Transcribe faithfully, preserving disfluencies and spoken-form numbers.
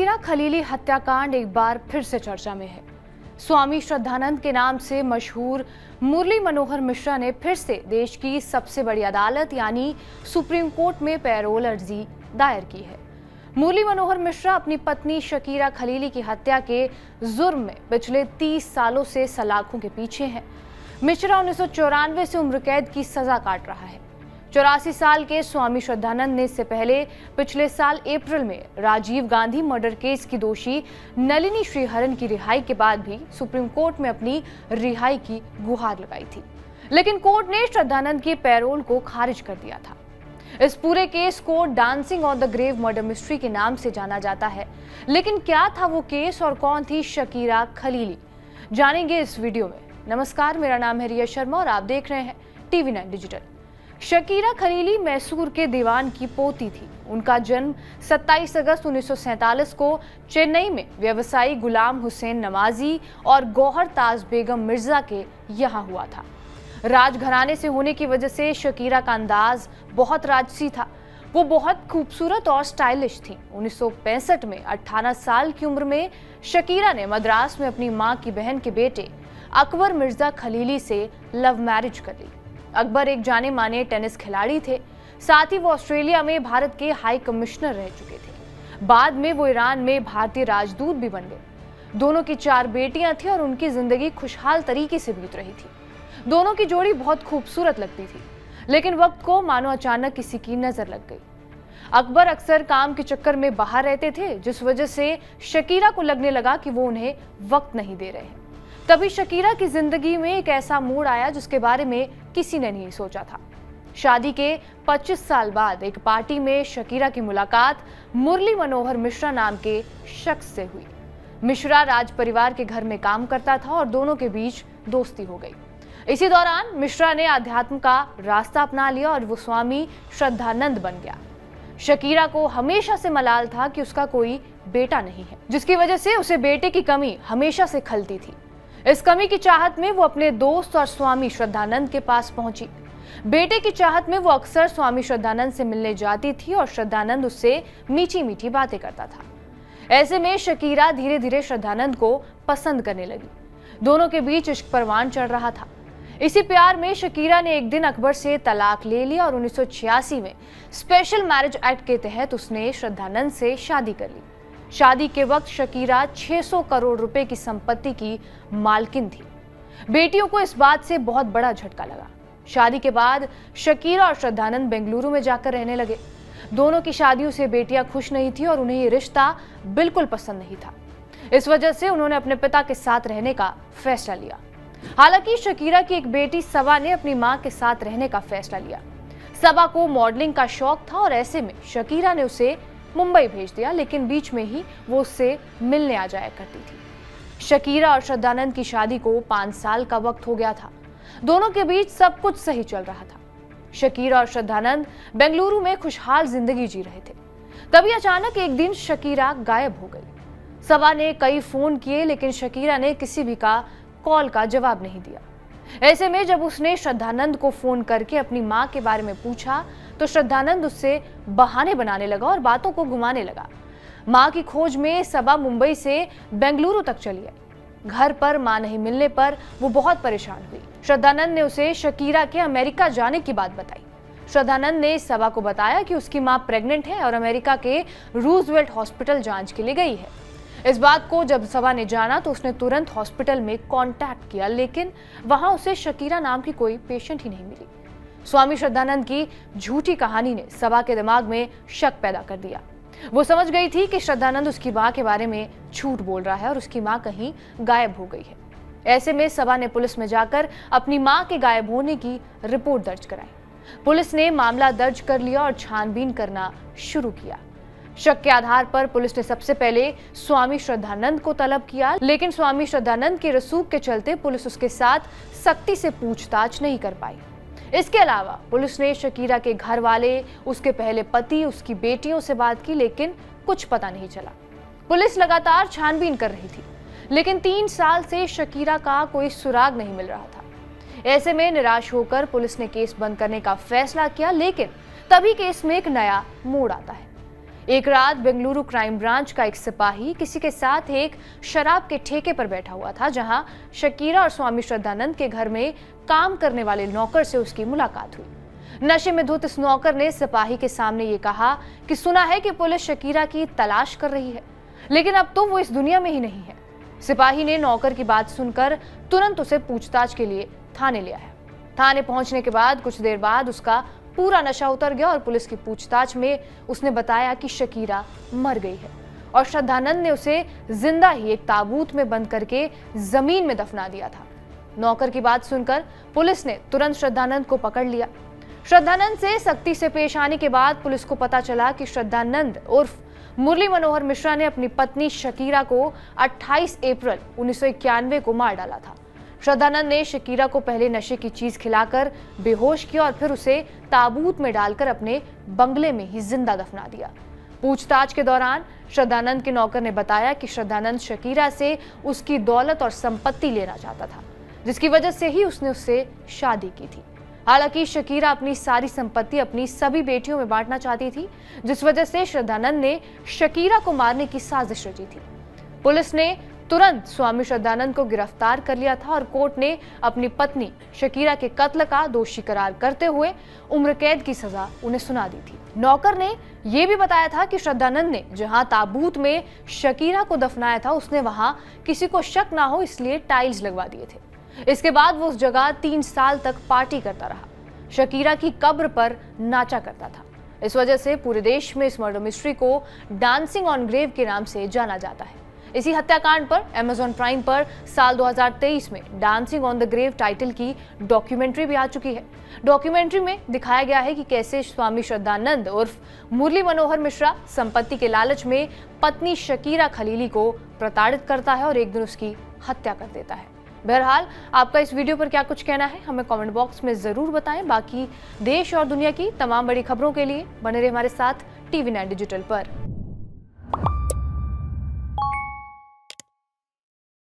Shakira Khalili हत्याकांड एक बार फिर से चर्चा में है। स्वामी श्रद्धानंद के नाम से मशहूर मुरली मनोहर मिश्रा ने फिर से देश की सबसे बड़ी अदालत यानी सुप्रीम कोर्ट में पैरोल अर्जी दायर की है। मुरली मनोहर मिश्रा अपनी पत्नी शकीरा खलीली की हत्या के जुर्म में पिछले तीस सालों से सलाखों के पीछे हैं। मिश्रा उन्नीस सौ चौरानवे से उम्र कैद की सजा काट रहा है। चौरासी साल के स्वामी श्रद्धानंद ने इससे पहले पिछले साल अप्रैल में राजीव गांधी मर्डर केस की दोषी नलिनी श्रीहरन की रिहाई के बाद भी सुप्रीम कोर्ट में अपनी रिहाई की गुहार लगाई थी, लेकिन कोर्ट ने श्रद्धानंद की पैरोल को खारिज कर दिया था। इस पूरे केस को dancing on the grave murder mystery के नाम से जाना जाता है, लेकिन क्या था वो केस और कौन थी शकीरा खलीली, जानेंगे इस वीडियो में। नमस्कार, मेरा नाम है रिया शर्मा और आप देख रहे हैं TV nine digital. Shakira Khalili Mysore के दीवान की पोती थी। उनका जन्म सत्ताईस अगस्त उन्नीस सौ सैंतालीस को चेन्नई में व्यवसायी गुलाम हुसैन नवाजी और गौहर ताज बेगम मिर्जा के यहाँ हुआ था। राजघराने से होने की वजह से शकीरा का अंदाज बहुत राजसी था। वो बहुत खूबसूरत और स्टाइलिश थी। उन्नीस सौ पैंसठ में अठारह साल की उम्र में शकीरा ने मद्रास में अपनी मां की बहन के बेटे अकबर मिर्जा खलीली से लव मैरिज कर ली। अकबर एक जाने माने टेनिस खिलाड़ी थे, साथ ही वो ऑस्ट्रेलिया में भारत के हाई कमिश्नर रह चुके थे। बाद में वो ईरान में भारतीय राजदूत भी बन गए। दोनों की चार बेटियां थी और उनकी जिंदगी खुशहाल तरीके से बीत रही थी। दोनों की जोड़ी बहुत खूबसूरत लगती थी, लेकिन वक्त को मानो अचानक किसी की नजर लग गई। अकबर अक्सर काम के चक्कर में बाहर रहते थे, जिस वजह से शकीरा को लगने लगा कि वो उन्हें वक्त नहीं दे रहे हैं। तभी शकीरा की जिंदगी में एक ऐसा मोड़ आया जिसके बारे में किसी ने नहीं सोचा था। शादी के पच्चीस साल बाद एक पार्टी में शकीरा की मुलाकात मुरली मनोहर मिश्रा नाम के शख्स से हुई। मिश्रा राज परिवार के घर में काम करता था और दोनों के बीच दोस्ती हो गई। इसी दौरान मिश्रा ने अध्यात्म का रास्ता अपना लिया और वो स्वामी श्रद्धानंद बन गया। शकीरा को हमेशा से मलाल था कि उसका कोई बेटा नहीं है, जिसकी वजह से उसे बेटे की कमी हमेशा से खलती थी। इस कमी की चाहत में वो अपने दोस्त और स्वामी श्रद्धानंद के पास पहुंची। बेटे की चाहत में वो अक्सर स्वामी श्रद्धानंद से मिलने जाती थी और श्रद्धानंद उससे मीठी मीठी बातें करता था। ऐसे में शकीरा धीरे धीरे श्रद्धानंद को पसंद करने लगी। दोनों के बीच इश्क परवान चढ़ रहा था। इसी प्यार में शकीरा ने एक दिन अकबर से तलाक ले ली और उन्नीस सौ छियासी में स्पेशल मैरिज एक्ट के तहत उसने श्रद्धानंद से शादी कर ली। शादी के वक्त शकीरा छह सौ करोड़ रुपए की संपत्ति की मालकिन थी। बेटियों को इस बात से बहुत बड़ा झटका लगा। शादी के बाद शकीरा और श्रद्धानंद बेंगलुरु में जाकर रहने लगे। दोनों की शादियों से बेटियां खुश नहीं थी और उन्हें ये रिश्ता बिल्कुल पसंद नहीं था। इस वजह से उन्होंने अपने पिता के साथ रहने का फैसला लिया। हालांकि शकीरा की एक बेटी सबा ने अपनी मां के साथ रहने का फैसला लिया। सबा को मॉडलिंग का शौक था और ऐसे में शकीरा ने उसे मुंबई भेज दिया, लेकिन बीच में ही वो उससे मिलने आ जाया करती थी। शकीरा और श्रद्धानंद की शादी को पांच साल का वक्त हो गया था। दोनों के बीच सब कुछ सही चल रहा था। शकीरा और श्रद्धानंद बेंगलुरु में खुशहाल जिंदगी जी रहे थे। तभी अचानक एक दिन शकीरा गायब हो गई। सबा ने कई फोन किए, लेकिन शकीरा ने किसी भी का कॉल का जवाब नहीं दिया। ऐसे में जब उसने श्रद्धानंद को फोन करके अपनी मां के बारे में पूछा तो श्रद्धानंद उससे बहाने बनाने लगा और बातों को घुमाने लगा। मां की खोज में सबा मुंबई से बेंगलुरु तक चली आई। घर पर मां नहीं मिलने पर वो बहुत परेशान हुई। श्रद्धानंद ने उसे शकीरा के अमेरिका जाने की बात बताई। श्रद्धानंद ने सबा को बताया कि उसकी मां प्रेग्नेंट है और अमेरिका के रूजवेल्ट हॉस्पिटल जांच के लिए गई है। इस बात को जब सबा ने जाना तो उसने तुरंत हॉस्पिटल में कांटेक्ट किया, लेकिन वहां उसे शकीरा नाम की कोई पेशेंट ही नहीं मिली। स्वामी श्रद्धानंद की झूठी कहानी ने सबा के दिमाग में शक पैदा कर दिया। वो समझ गई थी कि श्रद्धानंद उसकी मां के बारे में झूठ बोल रहा है और उसकी मां कहीं गायब हो गई है। ऐसे में सबा ने पुलिस में जाकर अपनी मां के गायब होने की रिपोर्ट दर्ज कराई। पुलिस ने मामला दर्ज कर लिया और छानबीन करना शुरू किया। शक के आधार पर पुलिस ने सबसे पहले स्वामी श्रद्धानंद को तलब किया, लेकिन स्वामी श्रद्धानंद के रसूख के चलते पुलिस उसके साथ सख्ती से पूछताछ नहीं कर पाई। इसके अलावा पुलिस ने शकीरा के घर वाले, उसके पहले पति, उसकी बेटियों से बात की, लेकिन कुछ पता नहीं चला। पुलिस लगातार छानबीन कर रही थी, लेकिन तीन साल से शकीरा का कोई सुराग नहीं मिल रहा था। ऐसे में निराश होकर पुलिस ने केस बंद करने का फैसला किया, लेकिन तभी केस में एक नया मोड़ आता है। एक रात बेंगलुरु क्राइम ब्रांच का एक सिपाही किसी के साथ एक शराब के ठेके पर बैठा हुआ था, जहां शकीरा और स्वामी श्रद्धानंद के घर में काम करने वाले नौकर से उसकी मुलाकात हुई। नशे में धुत इस नौकर ने सिपाही के सामने ये कहा कि सुना है कि पुलिस शकीरा की तलाश कर रही है, लेकिन अब तो वो इस दुनिया में ही नहीं है। सिपाही ने नौकर की बात सुनकर तुरंत उसे पूछताछ के लिए थाने ले आया। थाने पहुंचने के बाद कुछ देर बाद उसका पूरा नशा उतर गया और पुलिस की पूछताछ में उसने बताया कि शकीरा मर गई है और श्रद्धानंद ने उसे जिंदा ही एक ताबूत में बंद करके जमीन में दफना दिया था। नौकर की बात सुनकर पुलिस ने तुरंत श्रद्धानंद को पकड़ लिया। श्रद्धानंद से सख्ती से पेश आने के बाद पुलिस को पता चला कि श्रद्धानंद उर्फ मुरली मनोहर मिश्रा ने अपनी पत्नी शकीरा को अट्ठाईस अप्रैल उन्नीस सौ इक्यानवे को मार डाला था। श्रद्धानंद ने शकीरा को पहले नशे की चीज खिलाकर बेहोश किया और फिर उसे ताबूत में डालकर अपने बंगले में ही जिंदा दफना दिया। पूछताछ के दौरान श्रद्धानंद के नौकर ने बताया कि श्रद्धानंद शकीरा से उसकी दौलत और संपत्ति लेना चाहता था, जिसकी वजह से ही उसने उससे शादी की थी। हालांकि शकीरा अपनी सारी संपत्ति अपनी सभी बेटियों में बांटना चाहती थी, जिस वजह से श्रद्धानंद ने शकीरा को मारने की साजिश रची थी। पुलिस ने तुरंत स्वामी श्रद्धानंद को गिरफ्तार कर लिया था और कोर्ट ने अपनी पत्नी शकीरा के कत्ल का दोषी करार करते हुए उम्र कैद की सजा उन्हें सुना दी थी। नौकर ने यह भी बताया था कि श्रद्धानंद ने जहां ताबूत में शकीरा को दफनाया था, उसने वहां किसी को शक ना हो इसलिए टाइल्स लगवा दिए थे। इसके बाद वो उस जगह तीन साल तक पार्टी करता रहा, शकीरा की कब्र पर नाचा करता था। इस वजह से पूरे देश में इस मर्डर मिस्ट्री को डांसिंग ऑन ग्रेव के नाम से जाना जाता है। इसी हत्याकांड पर अमेज़न प्राइम पर साल दो हज़ार तेईस में dancing on the grave title की डॉक्यूमेंट्री भी आ चुकी है। डॉक्यूमेंट्री में दिखाया गया है कि कैसे स्वामी श्रद्धानंद उर्फ मुरली मनोहर मिश्रा संपत्ति के लालच में पत्नी शकीरा खलीली को प्रताड़ित करता है और एक दिन उसकी हत्या कर देता है। बहरहाल, आपका इस वीडियो पर क्या कुछ कहना है हमें कमेंट बॉक्स में जरूर बताएं। बाकी देश और दुनिया की तमाम बड़ी खबरों के लिए बने रहे हमारे साथ टीवी नाइन डिजिटल पर।